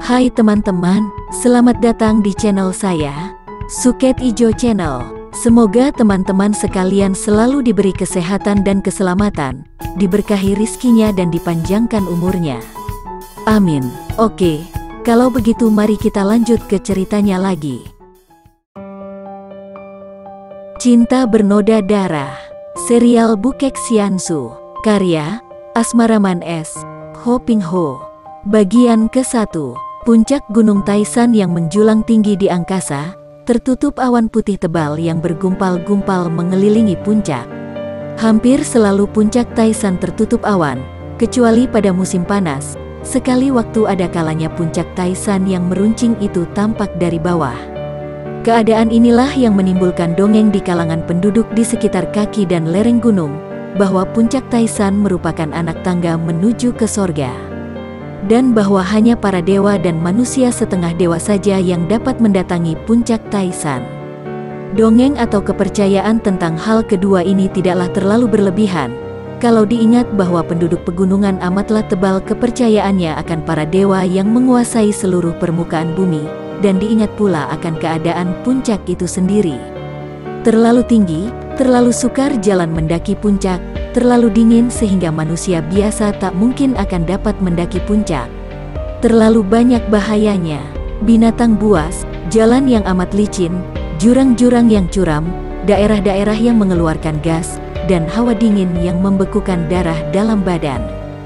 Hai teman-teman, selamat datang di channel saya, Suket Ijo Channel. Semoga teman-teman sekalian selalu diberi kesehatan dan keselamatan, diberkahi rizkinya dan dipanjangkan umurnya. Amin. Oke, kalau begitu mari kita lanjut ke ceritanya lagi. Cinta Bernoda Darah, serial Bukek Siansu, karya Asmaraman S. Ho Ping Ho. Bagian ke-1. Puncak Gunung Taisan yang menjulang tinggi di angkasa, tertutup awan putih tebal yang bergumpal-gumpal mengelilingi puncak. Hampir selalu puncak Taisan tertutup awan, kecuali pada musim panas. Sekali waktu ada kalanya puncak Taisan yang meruncing itu tampak dari bawah. Keadaan inilah yang menimbulkan dongeng di kalangan penduduk di sekitar kaki dan lereng gunung, bahwa puncak Taisan merupakan anak tangga menuju ke sorga. Dan bahwa hanya para dewa dan manusia setengah dewa saja yang dapat mendatangi puncak Taisan. Dongeng atau kepercayaan tentang hal kedua ini tidaklah terlalu berlebihan, kalau diingat bahwa penduduk pegunungan amatlah tebal kepercayaannya akan para dewa yang menguasai seluruh permukaan bumi, dan diingat pula akan keadaan puncak itu sendiri. Terlalu tinggi, terlalu sukar jalan mendaki puncak, terlalu dingin sehingga manusia biasa tak mungkin akan dapat mendaki puncak. Terlalu banyak bahayanya, binatang buas, jalan yang amat licin, jurang-jurang yang curam, daerah-daerah yang mengeluarkan gas, dan hawa dingin yang membekukan darah dalam badan.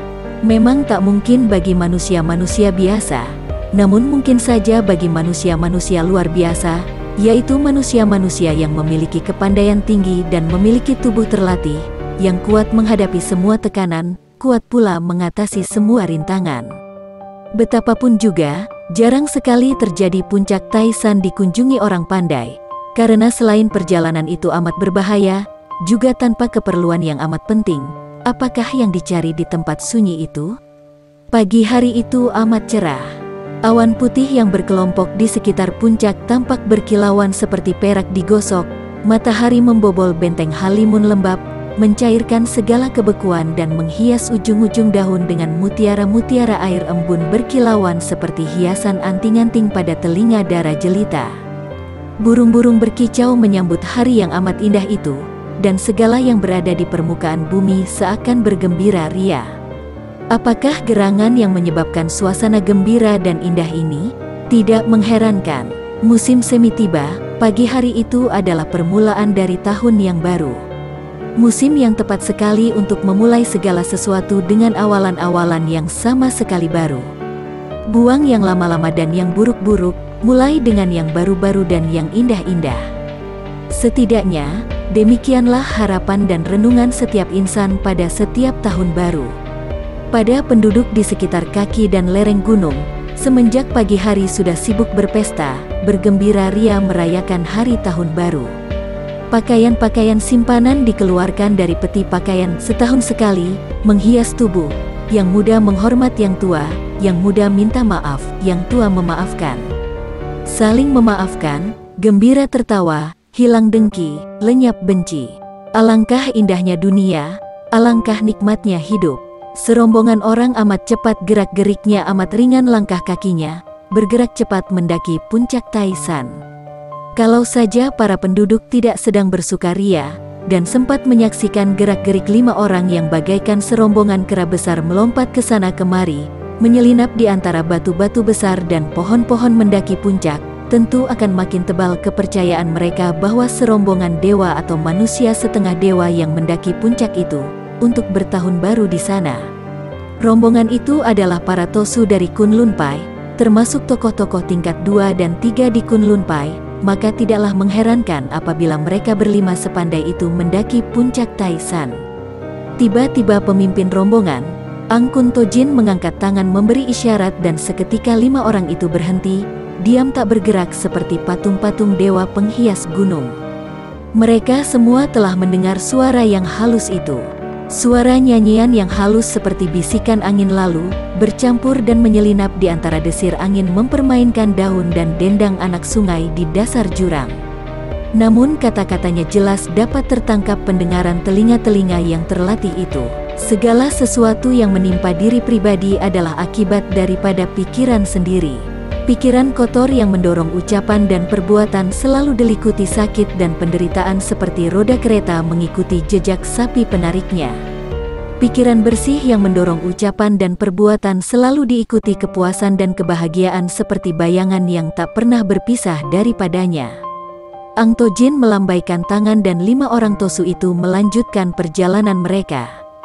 Memang tak mungkin bagi manusia-manusia biasa, namun mungkin saja bagi manusia-manusia luar biasa, yaitu manusia-manusia yang memiliki kepandaian tinggi dan memiliki tubuh terlatih, yang kuat menghadapi semua tekanan, kuat pula mengatasi semua rintangan. Betapapun juga, jarang sekali terjadi puncak Taisan dikunjungi orang pandai, karena selain perjalanan itu amat berbahaya, juga tanpa keperluan yang amat penting. Apakah yang dicari di tempat sunyi itu? Pagi hari itu amat cerah. Awan putih yang berkelompok di sekitar puncak tampak berkilauan seperti perak digosok, matahari membobol benteng halimun lembab, mencairkan segala kebekuan dan menghias ujung-ujung daun dengan mutiara-mutiara air embun berkilauan seperti hiasan anting-anting pada telinga dara jelita. Burung-burung berkicau menyambut hari yang amat indah itu, dan segala yang berada di permukaan bumi seakan bergembira ria. Apakah gerangan yang menyebabkan suasana gembira dan indah ini? Tidak mengherankan, musim semi tiba, pagi hari itu adalah permulaan dari tahun yang baru. Musim yang tepat sekali untuk memulai segala sesuatu dengan awalan-awalan yang sama sekali baru. Buang yang lama-lama dan yang buruk-buruk, mulai dengan yang baru-baru dan yang indah-indah. Setidaknya, demikianlah harapan dan renungan setiap insan pada setiap tahun baru. Pada penduduk di sekitar kaki dan lereng gunung, semenjak pagi hari sudah sibuk berpesta, bergembira ria merayakan hari tahun baru. Pakaian-pakaian simpanan dikeluarkan dari peti pakaian setahun sekali, menghias tubuh. Yang muda menghormat yang tua, yang muda minta maaf, yang tua memaafkan. Saling memaafkan, gembira tertawa, hilang dengki, lenyap benci. Alangkah indahnya dunia, alangkah nikmatnya hidup. Serombongan orang amat cepat gerak-geriknya, amat ringan langkah kakinya, bergerak cepat mendaki puncak Taisan. Kalau saja para penduduk tidak sedang bersukaria, dan sempat menyaksikan gerak-gerik 5 orang yang bagaikan serombongan kera besar melompat ke sana kemari, menyelinap di antara batu-batu besar dan pohon-pohon mendaki puncak, tentu akan makin tebal kepercayaan mereka bahwa serombongan dewa atau manusia setengah dewa yang mendaki puncak itu, untuk bertahun baru di sana. Rombongan itu adalah para tosu dari Kunlun Pai, termasuk tokoh-tokoh tingkat 2 dan 3 di Kunlun Pai. Maka tidaklah mengherankan apabila mereka berlima sepandai itu mendaki puncak Taisan. Tiba-tiba pemimpin rombongan, Ang Kun Tojin, mengangkat tangan memberi isyarat dan seketika 5 orang itu berhenti, diam tak bergerak seperti patung-patung dewa penghias gunung. Mereka semua telah mendengar suara yang halus itu. Suara nyanyian yang halus seperti bisikan angin lalu, bercampur dan menyelinap di antara desir angin mempermainkan daun dan dendang anak sungai di dasar jurang. Namun kata-katanya jelas dapat tertangkap pendengaran telinga-telinga yang terlatih itu. Segala sesuatu yang menimpa diri pribadi adalah akibat daripada pikiran sendiri. Pikiran kotor yang mendorong ucapan dan perbuatan selalu diliputi sakit dan penderitaan seperti roda kereta mengikuti jejak sapi penariknya. Pikiran bersih yang mendorong ucapan dan perbuatan selalu diikuti kepuasan dan kebahagiaan seperti bayangan yang tak pernah berpisah daripadanya. Ang Tojin melambaikan tangan dan 5 orang Tosu itu melanjutkan perjalanan mereka.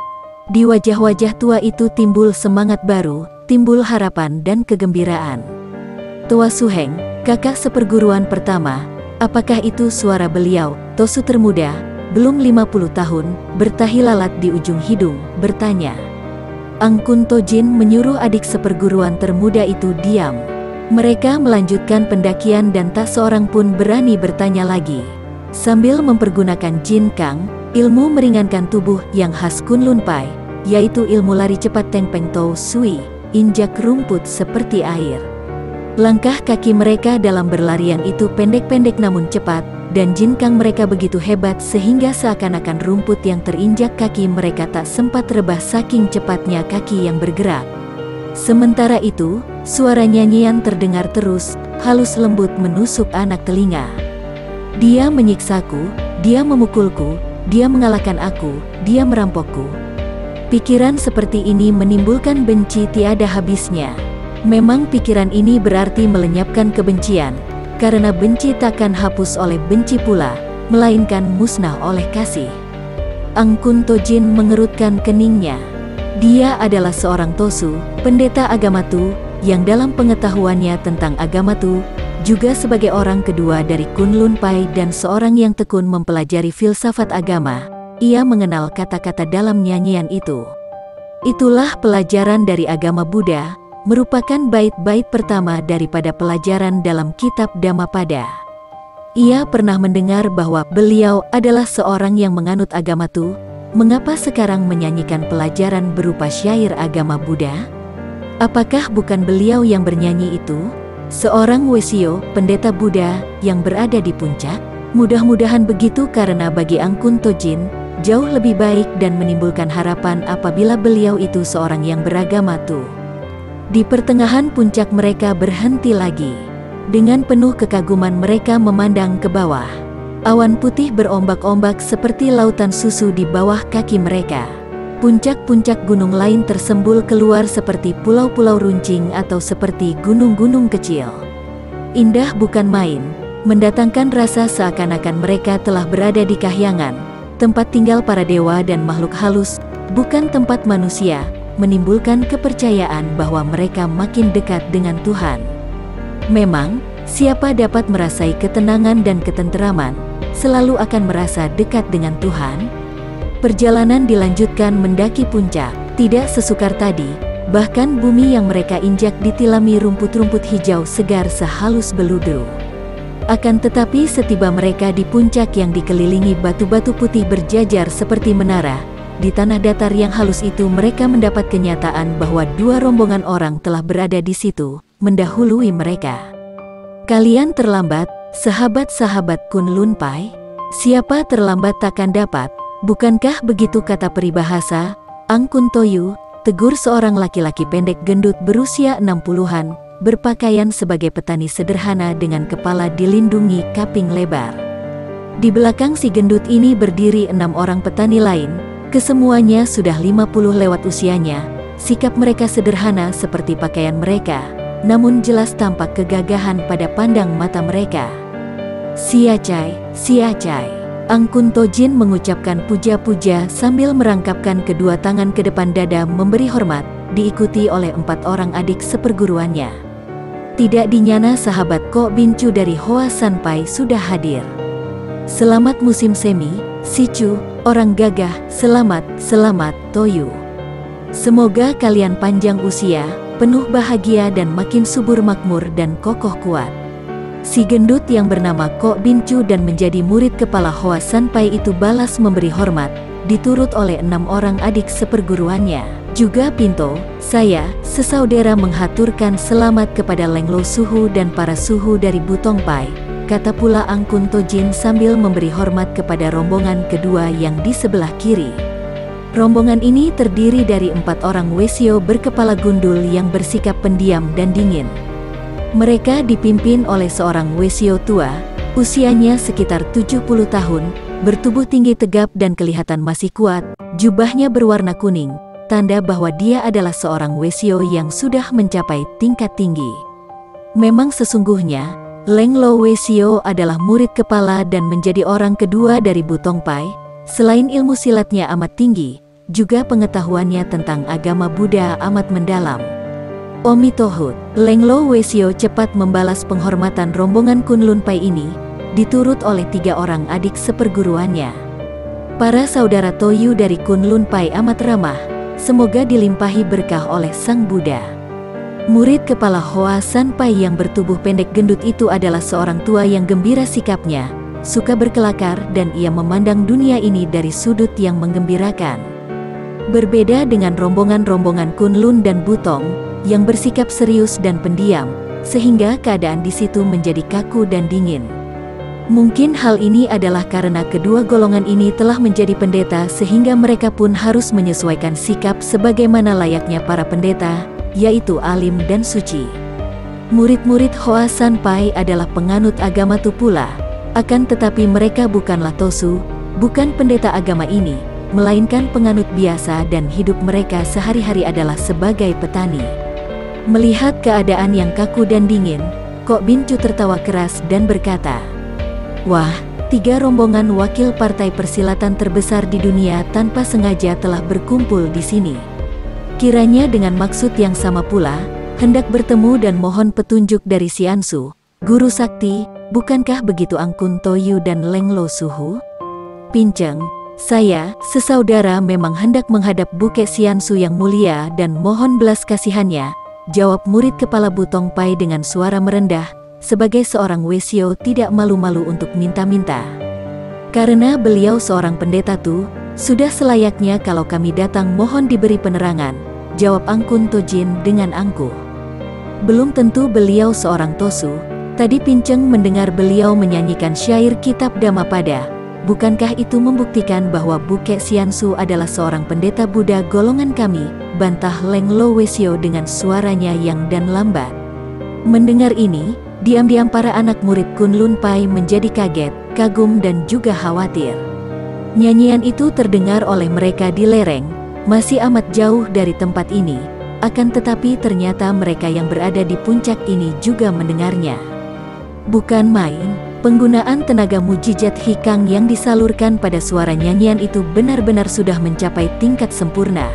Di wajah-wajah tua itu timbul semangat baru, timbul harapan dan kegembiraan. Tua Suheng, kakak seperguruan pertama, apakah itu suara beliau? Tosu termuda, belum 50 tahun, bertahi lalat di ujung hidung, bertanya. Ang Kun Tojin menyuruh adik seperguruan termuda itu diam. Mereka melanjutkan pendakian dan tak seorang pun berani bertanya lagi. Sambil mempergunakan Jin Kang, ilmu meringankan tubuh yang khas Kunlun Pai, yaitu ilmu lari cepat Teng Peng Tou Sui, injak rumput seperti air. Langkah kaki mereka dalam berlarian itu pendek-pendek namun cepat, dan Jin Kang mereka begitu hebat sehingga seakan-akan rumput yang terinjak kaki mereka tak sempat rebah saking cepatnya kaki yang bergerak. Sementara itu, suara nyanyian terdengar terus, halus lembut menusuk anak telinga. Dia menyiksaku, dia memukulku, dia mengalahkan aku, dia merampokku. Pikiran seperti ini menimbulkan benci tiada habisnya. Memang pikiran ini berarti melenyapkan kebencian, karena benci takkan hapus oleh benci pula, melainkan musnah oleh kasih. Ang Kun Tojin mengerutkan keningnya. Dia adalah seorang Tosu, pendeta agama Tu, yang dalam pengetahuannya tentang agama Tu, juga sebagai orang kedua dari Kunlun Pai dan seorang yang tekun mempelajari filsafat agama, ia mengenal kata-kata dalam nyanyian itu. Itulah pelajaran dari agama Buddha, merupakan bait-bait pertama daripada pelajaran dalam kitab Dhammapada. Ia pernah mendengar bahwa beliau adalah seorang yang menganut agama Tu. Mengapa sekarang menyanyikan pelajaran berupa syair agama Buddha? Apakah bukan beliau yang bernyanyi itu? Seorang Wesio, pendeta Buddha, yang berada di puncak? Mudah-mudahan begitu karena bagi Ang Kun Tojin, jauh lebih baik dan menimbulkan harapan apabila beliau itu seorang yang beragama Tu. Di pertengahan puncak mereka berhenti lagi. Dengan penuh kekaguman mereka memandang ke bawah. Awan putih berombak-ombak seperti lautan susu di bawah kaki mereka. Puncak-puncak gunung lain tersembul keluar seperti pulau-pulau runcing atau seperti gunung-gunung kecil. Indah bukan main, mendatangkan rasa seakan-akan mereka telah berada di kahyangan, tempat tinggal para dewa dan makhluk halus, bukan tempat manusia, menimbulkan kepercayaan bahwa mereka makin dekat dengan Tuhan. Memang, siapa dapat merasai ketenangan dan ketenteraman, selalu akan merasa dekat dengan Tuhan. Perjalanan dilanjutkan mendaki puncak, tidak sesukar tadi, bahkan bumi yang mereka injak ditilami rumput-rumput hijau segar sehalus beludu. Akan tetapi setiba mereka di puncak yang dikelilingi batu-batu putih berjajar seperti menara, di tanah datar yang halus itu mereka mendapat kenyataan bahwa 2 rombongan orang telah berada di situ, mendahului mereka. Kalian terlambat, sahabat-sahabat Kunlun Pai. Siapa terlambat takkan dapat, bukankah begitu kata peribahasa? Ang Kun Toyu, tegur seorang laki-laki pendek gendut berusia 60-an, berpakaian sebagai petani sederhana dengan kepala dilindungi kaping lebar. Di belakang si gendut ini berdiri 6 orang petani lain, kesemuanya sudah 50 lewat usianya, sikap mereka sederhana seperti pakaian mereka, namun jelas tampak kegagahan pada pandang mata mereka. Siacai, Siacai. Ang Kun Tojin mengucapkan puja-puja sambil merangkapkan kedua tangan ke depan dada memberi hormat, diikuti oleh 4 orang adik seperguruannya. Tidak dinyana sahabat Kok Bincu dari Hoa San Pai sudah hadir. Selamat musim semi, Sicu, orang gagah, selamat, selamat, Toyu. Semoga kalian panjang usia, penuh bahagia dan makin subur makmur dan kokoh kuat. Si gendut yang bernama Kok Bincu dan menjadi murid kepala Hoa San Pai itu balas memberi hormat, diturut oleh 6 orang adik seperguruannya. Juga Pinto, saya, sesaudara menghaturkan selamat kepada Leng Lo Suhu dan para suhu dari Butong Pai, kata pula Angkun Tojin sambil memberi hormat kepada rombongan kedua yang di sebelah kiri. Rombongan ini terdiri dari 4 orang Wesio berkepala gundul yang bersikap pendiam dan dingin. Mereka dipimpin oleh seorang Wesio tua, usianya sekitar 70 tahun, bertubuh tinggi tegap dan kelihatan masih kuat, jubahnya berwarna kuning, tanda bahwa dia adalah seorang Wesio yang sudah mencapai tingkat tinggi. Memang sesungguhnya, Leng Lo Wesio adalah murid kepala dan menjadi orang kedua dari Bu Tongpai. Selain ilmu silatnya amat tinggi, juga pengetahuannya tentang agama Buddha amat mendalam. Omi Tohut, Leng Lo Wesio cepat membalas penghormatan rombongan Kunlun Pai ini, diturut oleh 3 orang adik seperguruannya. Para saudara Toyu dari Kunlun Pai amat ramah, semoga dilimpahi berkah oleh Sang Buddha. Murid kepala Hoa San Pai yang bertubuh pendek gendut itu adalah seorang tua yang gembira sikapnya, suka berkelakar dan ia memandang dunia ini dari sudut yang menggembirakan. Berbeda dengan rombongan-rombongan Kunlun dan Butong, yang bersikap serius dan pendiam, sehingga keadaan di situ menjadi kaku dan dingin. Mungkin hal ini adalah karena kedua golongan ini telah menjadi pendeta sehingga mereka pun harus menyesuaikan sikap sebagaimana layaknya para pendeta, yaitu alim dan suci. Murid-murid Hoa San Pai adalah penganut agama Tu pula, akan tetapi mereka bukanlah Tosu, bukan pendeta agama ini, melainkan penganut biasa dan hidup mereka sehari-hari adalah sebagai petani. Melihat keadaan yang kaku dan dingin, Kok Bin Cu tertawa keras dan berkata, "Wah, 3 rombongan wakil partai persilatan terbesar di dunia tanpa sengaja telah berkumpul di sini. Kiranya dengan maksud yang sama pula, hendak bertemu dan mohon petunjuk dari Siansu, Guru Sakti, bukankah begitu Angkun Toyu dan Leng Lo Suhu?" "Pinceng, saya, sesaudara memang hendak menghadap Bukek Siansu yang mulia dan mohon belas kasihannya," jawab murid kepala Bu Tongpai dengan suara merendah, sebagai seorang Wesio tidak malu-malu untuk minta-minta. "Karena beliau seorang pendeta tuh, sudah selayaknya kalau kami datang mohon diberi penerangan," jawab Angkun Tojin dengan angkuh. Belum tentu beliau seorang Tosu, tadi Pinceng mendengar beliau menyanyikan syair kitab Dhammapada. "Bukankah itu membuktikan bahwa Bukek Siansu adalah seorang pendeta Buddha golongan kami?" bantah Leng Lo Wesio dengan suaranya yang dan lambat. Mendengar ini, diam-diam para anak murid Kunlun Pai menjadi kaget, kagum dan juga khawatir. Nyanyian itu terdengar oleh mereka di lereng, masih amat jauh dari tempat ini, akan tetapi ternyata mereka yang berada di puncak ini juga mendengarnya. Bukan main, penggunaan tenaga mujizat hikang yang disalurkan pada suara nyanyian itu benar-benar sudah mencapai tingkat sempurna.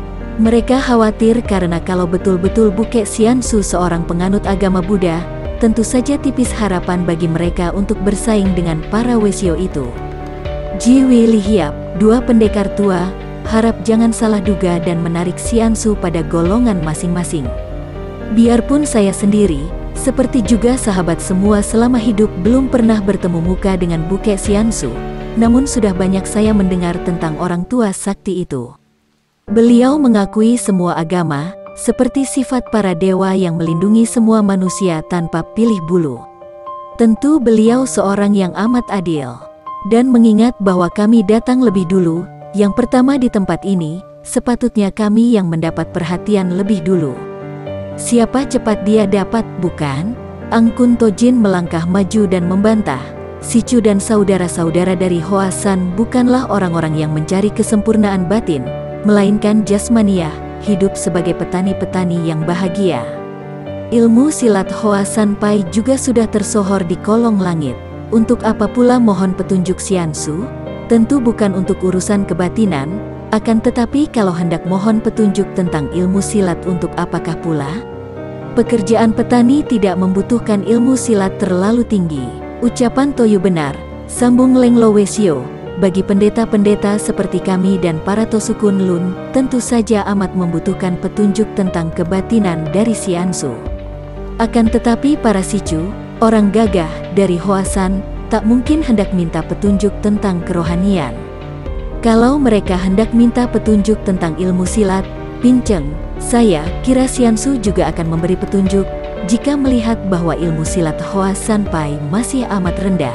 Mereka khawatir karena kalau betul-betul Bukek Siansu seorang penganut agama Buddha, tentu saja tipis harapan bagi mereka untuk bersaing dengan para Wesio itu. Ji Wi Li Hiap, 2 pendekar tua, harap jangan salah duga dan menarik Siansu pada golongan masing-masing. Biarpun saya sendiri, seperti juga sahabat semua selama hidup belum pernah bertemu muka dengan Bukek Siansu, namun sudah banyak saya mendengar tentang orang tua sakti itu. Beliau mengakui semua agama, seperti sifat para dewa yang melindungi semua manusia tanpa pilih bulu. Tentu beliau seorang yang amat adil. Dan mengingat bahwa kami datang lebih dulu, yang pertama di tempat ini, sepatutnya kami yang mendapat perhatian lebih dulu. Siapa cepat dia dapat, bukan? Angkun Tojin melangkah maju dan membantah. Si Cu dan saudara-saudara dari Hoa San bukanlah orang-orang yang mencari kesempurnaan batin, melainkan jasmaniah, hidup sebagai petani-petani yang bahagia. Ilmu silat Hoa San Pai juga sudah tersohor di kolong langit. Untuk apa pula mohon petunjuk Siansu? Tentu bukan untuk urusan kebatinan, akan tetapi kalau hendak mohon petunjuk tentang ilmu silat untuk apakah pula? Pekerjaan petani tidak membutuhkan ilmu silat terlalu tinggi. Ucapan Toyu benar, sambung Leng Lo Wesio. Bagi pendeta-pendeta seperti kami dan para Tosu Kunlun, tentu saja amat membutuhkan petunjuk tentang kebatinan dari Siansu. Akan tetapi para Si Cu, orang gagah dari Hoa San, tak mungkin hendak minta petunjuk tentang kerohanian. Kalau mereka hendak minta petunjuk tentang ilmu silat, Pinceng, saya kira Siansu juga akan memberi petunjuk, jika melihat bahwa ilmu silat Hoa Sanpai masih amat rendah.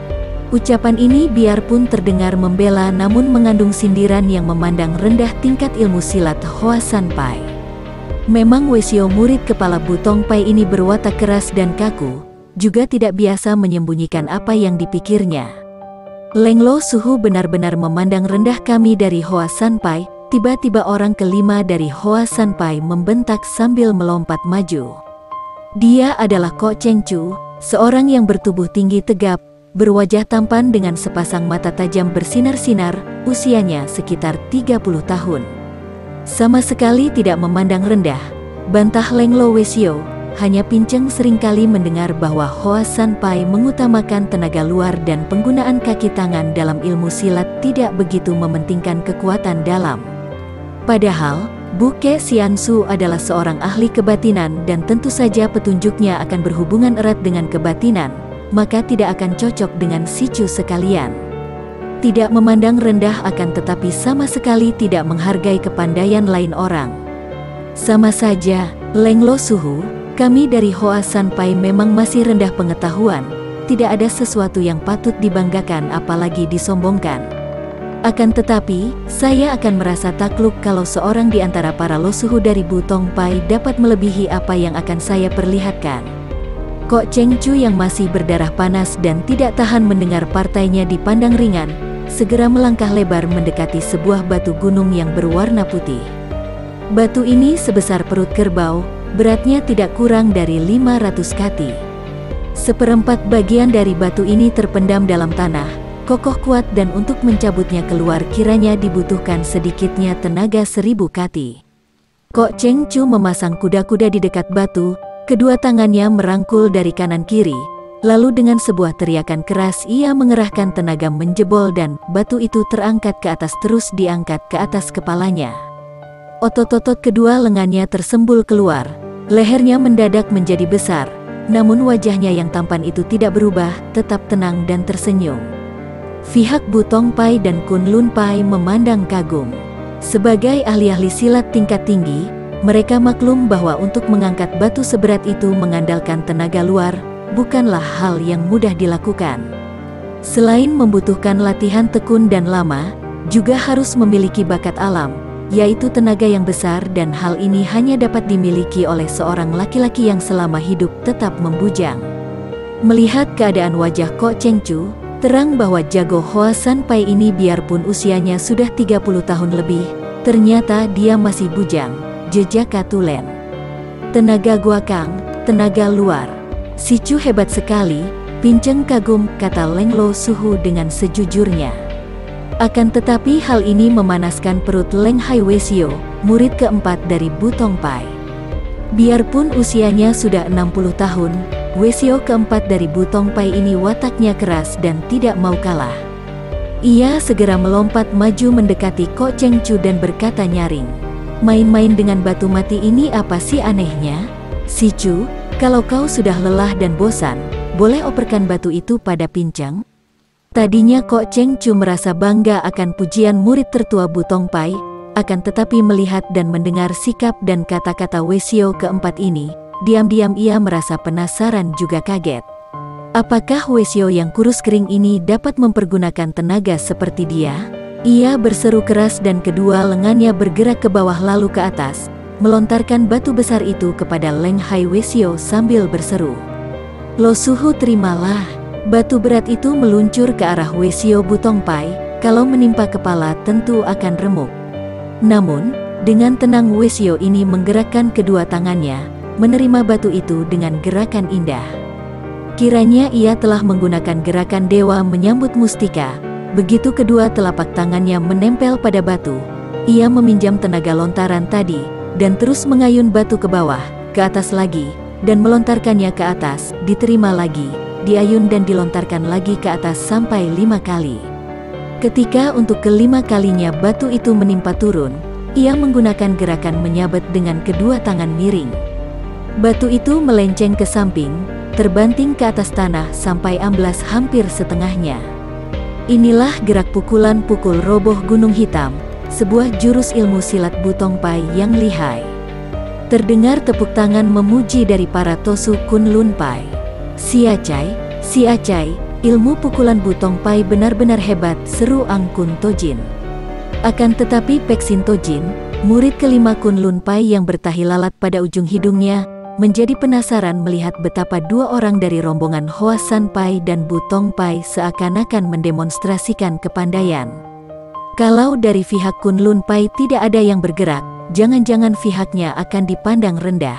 Ucapan ini biarpun terdengar membela namun mengandung sindiran yang memandang rendah tingkat ilmu silat Hoa Sanpai. Memang Wesio murid kepala Bu Tongpai ini berwatak keras dan kaku, juga tidak biasa menyembunyikan apa yang dipikirnya. Lenglo Suhu benar-benar memandang rendah kami dari Hoa Sanpai. Tiba-tiba orang kelima dari Hoa Sanpai membentak sambil melompat maju. Dia adalah Kok Cheng Chu, seorang yang bertubuh tinggi tegap, berwajah tampan dengan sepasang mata tajam bersinar-sinar, usianya sekitar 30 tahun. Sama sekali tidak memandang rendah, bantah Lenglo Wesio, hanya Pinceng seringkali mendengar bahwa Hoa Sanpai mengutamakan tenaga luar dan penggunaan kaki tangan dalam ilmu silat tidak begitu mementingkan kekuatan dalam. Padahal, Bu Kexiansu adalah seorang ahli kebatinan dan tentu saja petunjuknya akan berhubungan erat dengan kebatinan, maka tidak akan cocok dengan si Chu sekalian. Tidak memandang rendah akan tetapi sama sekali tidak menghargai kepandaian lain orang. Sama saja, Lenglo Suhu, kami dari Hoa Sanpai memang masih rendah pengetahuan, tidak ada sesuatu yang patut dibanggakan apalagi disombongkan. Akan tetapi, saya akan merasa takluk kalau seorang di antara para losuhu dari Bu Tongpai dapat melebihi apa yang akan saya perlihatkan. Kok Cheng Chu yang masih berdarah panas dan tidak tahan mendengar partainya dipandang ringan, segera melangkah lebar mendekati sebuah batu gunung yang berwarna putih. Batu ini sebesar perut kerbau, beratnya tidak kurang dari 500 kati. Seperempat bagian dari batu ini terpendam dalam tanah, kokoh kuat dan untuk mencabutnya keluar kiranya dibutuhkan sedikitnya tenaga 1000 kati. Kok Cheng Chu memasang kuda-kuda di dekat batu, kedua tangannya merangkul dari kanan kiri, lalu dengan sebuah teriakan keras ia mengerahkan tenaga menjebol dan batu itu terangkat ke atas terus diangkat ke atas kepalanya. Otot-otot kedua lengannya tersembul keluar, lehernya mendadak menjadi besar, namun wajahnya yang tampan itu tidak berubah, tetap tenang dan tersenyum. Pihak Bu Tongpai dan Kun Lun Pai memandang kagum. Sebagai ahli-ahli silat tingkat tinggi, mereka maklum bahwa untuk mengangkat batu seberat itu mengandalkan tenaga luar, bukanlah hal yang mudah dilakukan. Selain membutuhkan latihan tekun dan lama, juga harus memiliki bakat alam, yaitu tenaga yang besar dan hal ini hanya dapat dimiliki oleh seorang laki-laki yang selama hidup tetap membujang. Melihat keadaan wajah Kok Cheng Chu, terang bahwa jago Hoa Sanpai ini biarpun usianya sudah 30 tahun lebih, ternyata dia masih bujang, jejaka tulen. Tenaga guakang, tenaga luar. Si Chu hebat sekali, Pinceng kagum, kata Lenglo Suhu dengan sejujurnya. Akan tetapi hal ini memanaskan perut Leng Hai Wesio, murid keempat dari Bu Tongpai. Biarpun usianya sudah 60 tahun, Wesio keempat dari Bu Tongpai ini wataknya keras dan tidak mau kalah. Ia segera melompat maju mendekati Kok Cheng Chu dan berkata nyaring, "Main-main dengan batu mati ini apa sih anehnya? Si Chu, kalau kau sudah lelah dan bosan, boleh operkan batu itu pada Pinceng." Tadinya Kok Cheng Chu merasa bangga akan pujian murid tertua Bu Tongpai, akan tetapi melihat dan mendengar sikap dan kata-kata Wesio keempat ini, diam-diam ia merasa penasaran juga kaget. Apakah Wesio yang kurus kering ini dapat mempergunakan tenaga seperti dia? Ia berseru keras dan kedua lengannya bergerak ke bawah lalu ke atas, melontarkan batu besar itu kepada Leng Hai Wesio sambil berseru, "Lo Suhu, terimalah." Batu berat itu meluncur ke arah Wesio Bu Tongpai, kalau menimpa kepala tentu akan remuk. Namun, dengan tenang Wesio ini menggerakkan kedua tangannya, menerima batu itu dengan gerakan indah. Kiranya ia telah menggunakan gerakan dewa menyambut mustika. Begitu kedua telapak tangannya menempel pada batu, ia meminjam tenaga lontaran tadi, dan terus mengayun batu ke bawah, ke atas lagi, dan melontarkannya ke atas, diterima lagi, diayun dan dilontarkan lagi ke atas sampai 5 kali. Ketika untuk kelima kalinya batu itu menimpa turun, ia menggunakan gerakan menyabet dengan kedua tangan miring. Batu itu melenceng ke samping, terbanting ke atas tanah sampai amblas hampir setengahnya. Inilah gerak pukulan pukul roboh gunung hitam, sebuah jurus ilmu silat Bu Tongpai yang lihai. Terdengar tepuk tangan memuji dari para Tosu Kunlun Pai. Si Acai, ilmu pukulan Bu Tongpai benar-benar hebat, seru Ang Kun Tojin. Akan tetapi Peksin Tojin, murid kelima Kunlun Pai yang bertahi lalat pada ujung hidungnya, menjadi penasaran melihat betapa dua orang dari rombongan Hoa San Pai dan Bu Tongpai seakan-akan mendemonstrasikan kepandaian. Kalau dari pihak Kunlun Pai tidak ada yang bergerak, jangan-jangan pihaknya akan dipandang rendah.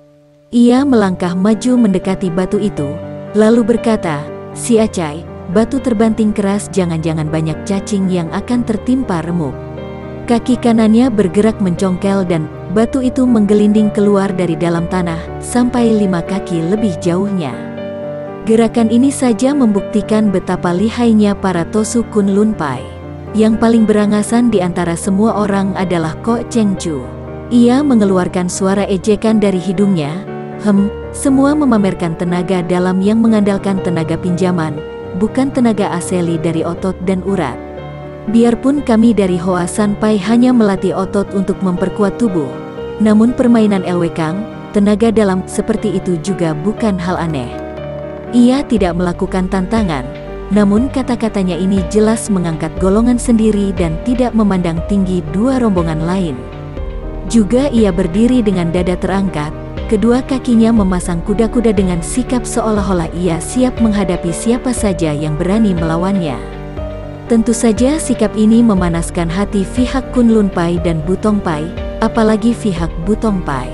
Ia melangkah maju mendekati batu itu, lalu berkata, "Si Acai, batu terbanting keras, jangan-jangan banyak cacing yang akan tertimpa remuk." Kaki kanannya bergerak mencongkel dan batu itu menggelinding keluar dari dalam tanah, sampai 5 kaki lebih jauhnya. Gerakan ini saja membuktikan betapa lihainya para Tosu Kunlun Pai. Yang paling berangasan di antara semua orang adalah Ko Cheng Chu. Ia mengeluarkan suara ejekan dari hidungnya. Semua memamerkan tenaga dalam yang mengandalkan tenaga pinjaman, bukan tenaga asli dari otot dan urat. Biarpun kami dari Hoa San Pai hanya melatih otot untuk memperkuat tubuh, namun permainan Lwe Kang, tenaga dalam seperti itu juga bukan hal aneh. Ia tidak melakukan tantangan, namun kata-katanya ini jelas mengangkat golongan sendiri dan tidak memandang tinggi dua rombongan lain. Juga ia berdiri dengan dada terangkat, kedua kakinya memasang kuda-kuda dengan sikap seolah-olah ia siap menghadapi siapa saja yang berani melawannya. Tentu saja sikap ini memanaskan hati pihak Kunlun Pai dan Bu Tongpai, apalagi pihak Bu Tongpai.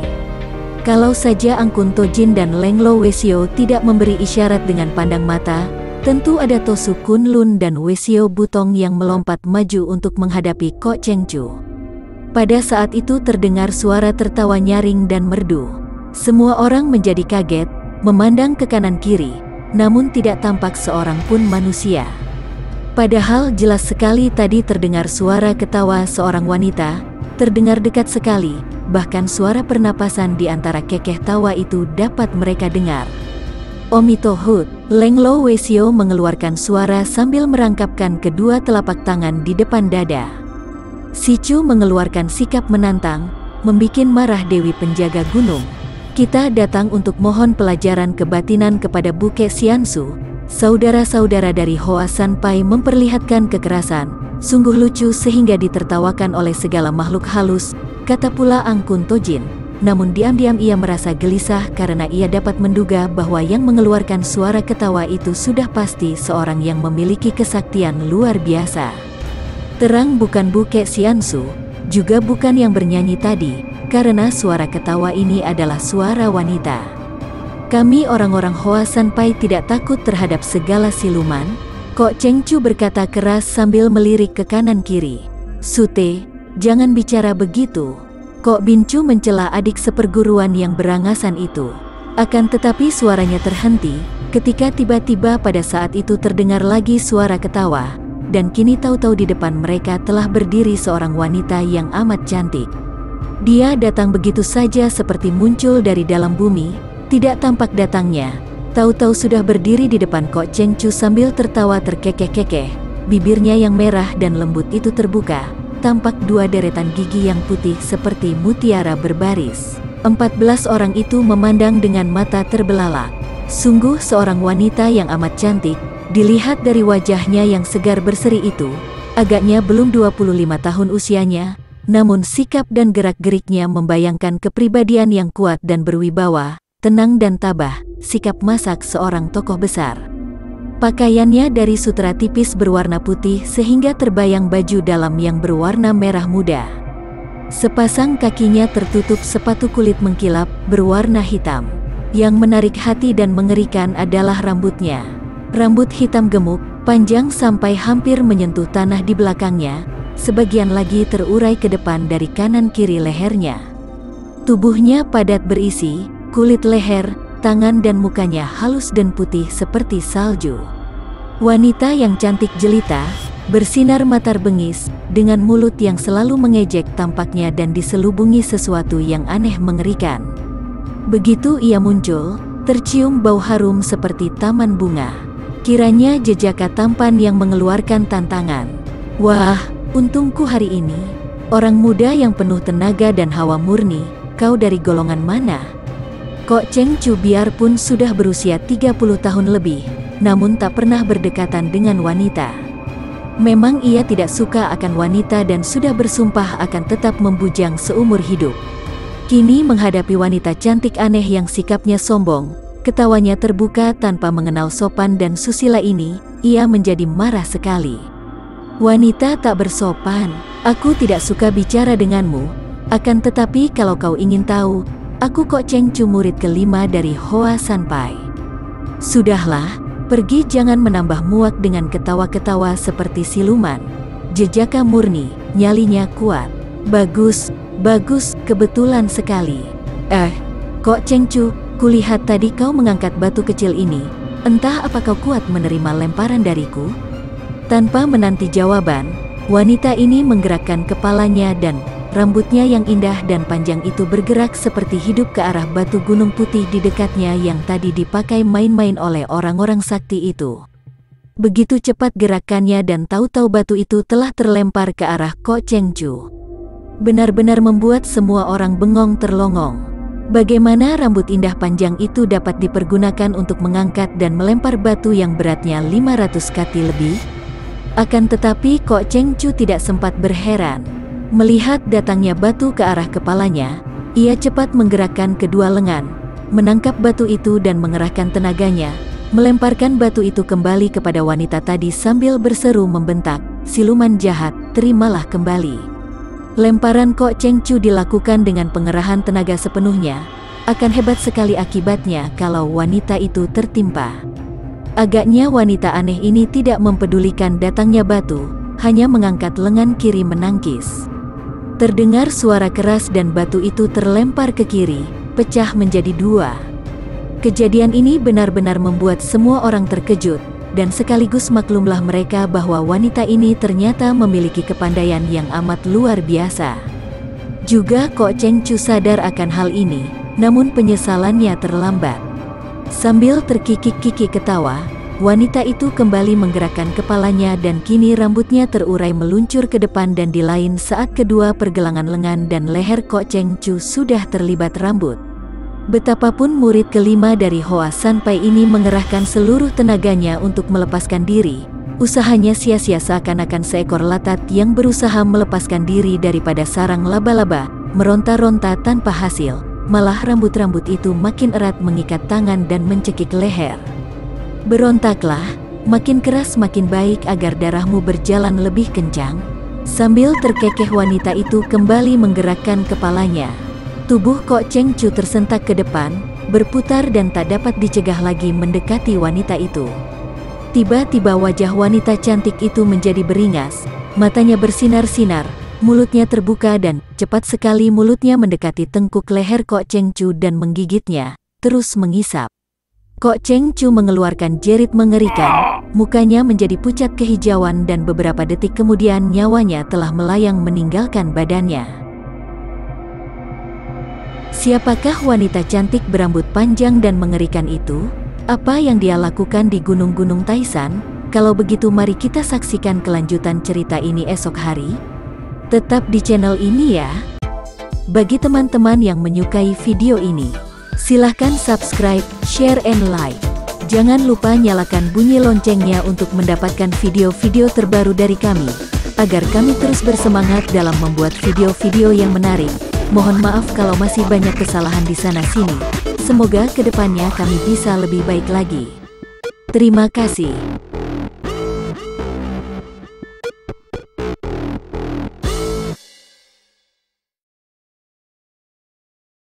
Kalau saja Ang Kun Tojin dan Leng Lo Wesio tidak memberi isyarat dengan pandang mata, tentu ada Tosu Kunlun dan Wesio Butong yang melompat maju untuk menghadapi Ko Cheng Chu. Pada saat itu terdengar suara tertawa nyaring dan merdu. Semua orang menjadi kaget, memandang ke kanan kiri, namun tidak tampak seorang pun manusia. Padahal jelas sekali tadi terdengar suara ketawa seorang wanita, terdengar dekat sekali, bahkan suara pernapasan di antara kekeh tawa itu dapat mereka dengar. Omito Hut, Leng Lo Wesio mengeluarkan suara sambil merangkapkan kedua telapak tangan di depan dada. Si Chu mengeluarkan sikap menantang, membikin marah Dewi Penjaga Gunung. "Kita datang untuk mohon pelajaran kebatinan kepada Buke Xiansu." Saudara-saudara dari Hoa San Pai memperlihatkan kekerasan, sungguh lucu sehingga ditertawakan oleh segala makhluk halus, kata pula Ang Kun Tojin. Namun diam-diam ia merasa gelisah karena ia dapat menduga bahwa yang mengeluarkan suara ketawa itu sudah pasti seorang yang memiliki kesaktian luar biasa. Terang bukan Buke Xiansu, juga bukan yang bernyanyi tadi, karena suara ketawa ini adalah suara wanita. "Kami orang-orang Hoa San Pai tidak takut terhadap segala siluman," Ko Cheng Chu berkata keras sambil melirik ke kanan kiri. "Sute, jangan bicara begitu." Ko Bin Chu mencela adik seperguruan yang berangasan itu. Akan tetapi suaranya terhenti, ketika tiba-tiba pada saat itu terdengar lagi suara ketawa, dan kini tahu-tahu di depan mereka telah berdiri seorang wanita yang amat cantik. Dia datang begitu saja seperti muncul dari dalam bumi. Tidak tampak datangnya, tahu-tahu sudah berdiri di depan Ko Cheng Chu sambil tertawa terkekeh-kekeh. Bibirnya yang merah dan lembut itu terbuka, tampak dua deretan gigi yang putih seperti mutiara berbaris. 14 orang itu memandang dengan mata terbelalak. Sungguh seorang wanita yang amat cantik, dilihat dari wajahnya yang segar berseri itu. Agaknya belum 25 tahun usianya, namun sikap dan gerak-geriknya membayangkan kepribadian yang kuat dan berwibawa, tenang dan tabah, sikap masak seorang tokoh besar. Pakaiannya dari sutra tipis berwarna putih sehingga terbayang baju dalam yang berwarna merah muda. Sepasang kakinya tertutup sepatu kulit mengkilap berwarna hitam. Yang menarik hati dan mengerikan adalah rambutnya. Rambut hitam gemuk, panjang sampai hampir menyentuh tanah di belakangnya, sebagian lagi terurai ke depan dari kanan kiri lehernya. Tubuhnya padat berisi, kulit leher, tangan dan mukanya halus dan putih seperti salju. Wanita yang cantik jelita, bersinar matar bengis, dengan mulut yang selalu mengejek tampaknya dan diselubungi sesuatu yang aneh mengerikan. Begitu ia muncul, tercium bau harum seperti taman bunga. Kiranya jejaka tampan yang mengeluarkan tantangan. Wah, untungku hari ini. Orang muda yang penuh tenaga dan hawa murni, kau dari golongan mana? Kok Cheng Chu biarpun sudah berusia 30 tahun lebih, namun tak pernah berdekatan dengan wanita. Memang ia tidak suka akan wanita dan sudah bersumpah akan tetap membujang seumur hidup. Kini menghadapi wanita cantik aneh yang sikapnya sombong, ketawanya terbuka tanpa mengenal sopan dan susila ini, ia menjadi marah sekali. Wanita tak bersopan, aku tidak suka bicara denganmu, akan tetapi kalau kau ingin tahu, aku Kok Cheng Chu murid kelima dari Hoa Sanpai. Sudahlah, pergi jangan menambah muak dengan ketawa-ketawa seperti siluman. Jejaka murni, nyalinya kuat. Bagus, bagus, kebetulan sekali. Kok Cheng Chu, kulihat tadi kau mengangkat batu kecil ini. Entah apa kau kuat menerima lemparan dariku? Tanpa menanti jawaban, wanita ini menggerakkan kepalanya dan rambutnya yang indah dan panjang itu bergerak seperti hidup ke arah batu gunung putih di dekatnya yang tadi dipakai main-main oleh orang-orang sakti itu. Begitu cepat gerakannya dan tahu-tahu batu itu telah terlempar ke arah Kok Cheng Chu. Benar-benar membuat semua orang bengong terlongong. Bagaimana rambut indah panjang itu dapat dipergunakan untuk mengangkat dan melempar batu yang beratnya 500 kati lebih? Akan tetapi Kok Cheng Chu tidak sempat berheran. Melihat datangnya batu ke arah kepalanya, ia cepat menggerakkan kedua lengan, menangkap batu itu dan mengerahkan tenaganya, melemparkan batu itu kembali kepada wanita tadi sambil berseru membentak, "Siluman jahat, terimalah kembali." Lemparan Kok Cheng Chu dilakukan dengan pengerahan tenaga sepenuhnya, akan hebat sekali akibatnya kalau wanita itu tertimpa. Agaknya wanita aneh ini tidak mempedulikan datangnya batu, hanya mengangkat lengan kiri menangkis. Terdengar suara keras dan batu itu terlempar ke kiri, pecah menjadi dua. Kejadian ini benar-benar membuat semua orang terkejut, dan sekaligus maklumlah mereka bahwa wanita ini ternyata memiliki kepandaian yang amat luar biasa. Juga Kok Cheng Chu sadar akan hal ini, namun penyesalannya terlambat. Sambil terkikik-kikik ketawa, wanita itu kembali menggerakkan kepalanya dan kini rambutnya terurai meluncur ke depan dan di lain saat kedua pergelangan lengan dan leher Kok Cheng Chu sudah terlibat rambut. Betapapun murid kelima dari Hoa Sanpai ini mengerahkan seluruh tenaganya untuk melepaskan diri, usahanya sia-sia seakan-akan seekor latat yang berusaha melepaskan diri daripada sarang laba-laba, meronta-ronta tanpa hasil, malah rambut-rambut itu makin erat mengikat tangan dan mencekik leher. Berontaklah, makin keras makin baik agar darahmu berjalan lebih kencang. Sambil terkekeh wanita itu kembali menggerakkan kepalanya. Tubuh Kok Cheng Chu tersentak ke depan, berputar dan tak dapat dicegah lagi mendekati wanita itu. Tiba-tiba wajah wanita cantik itu menjadi beringas, matanya bersinar-sinar, mulutnya terbuka dan cepat sekali mulutnya mendekati tengkuk leher Kok Cheng Chu dan menggigitnya, terus mengisap. Kok Cheng Chu mengeluarkan jerit mengerikan, mukanya menjadi pucat kehijauan dan beberapa detik kemudian nyawanya telah melayang meninggalkan badannya. Siapakah wanita cantik berambut panjang dan mengerikan itu? Apa yang dia lakukan di gunung-gunung Taisan? Kalau begitu mari kita saksikan kelanjutan cerita ini esok hari. Tetap di channel ini ya. Bagi teman-teman yang menyukai video ini, silahkan subscribe, share, and like. Jangan lupa nyalakan bunyi loncengnya untuk mendapatkan video-video terbaru dari kami, agar kami terus bersemangat dalam membuat video-video yang menarik. Mohon maaf kalau masih banyak kesalahan di sana-sini. Semoga kedepannya kami bisa lebih baik lagi. Terima kasih.